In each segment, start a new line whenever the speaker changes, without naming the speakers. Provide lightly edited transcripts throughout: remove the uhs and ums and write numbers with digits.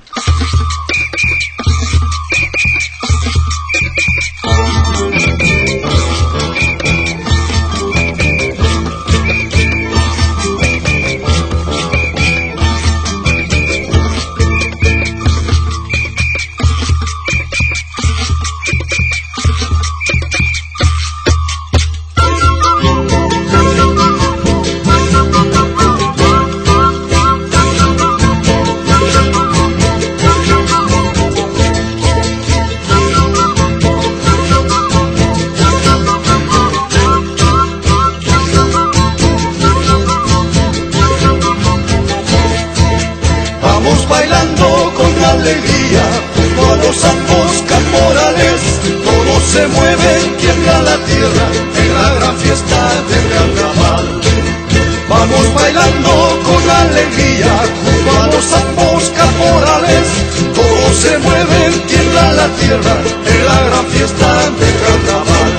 Bailando con alegría junto a los ambos caporales, todos se mueven, tiembla la tierra en la gran fiesta del carnaval. Vamos bailando con alegría junto a los ambos caporales, todos se mueven, tiembla la tierra en la gran fiesta del carnaval.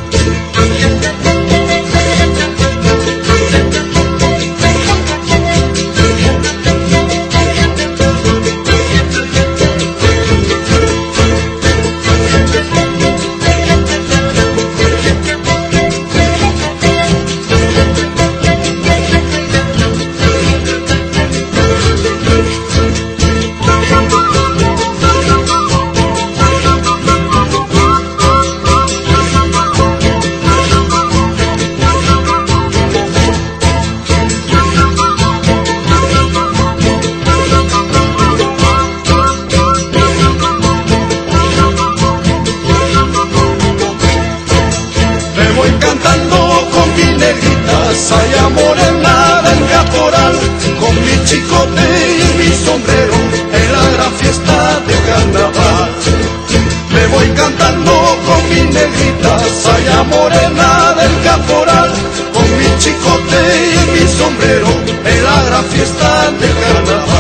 Saya morena del caporal, con mi chicote y mi sombrero, en la gran fiesta de carnaval. Me voy cantando con mi negrita, saya morena del caporal, con mi chicote y mi sombrero, en la gran fiesta de carnaval.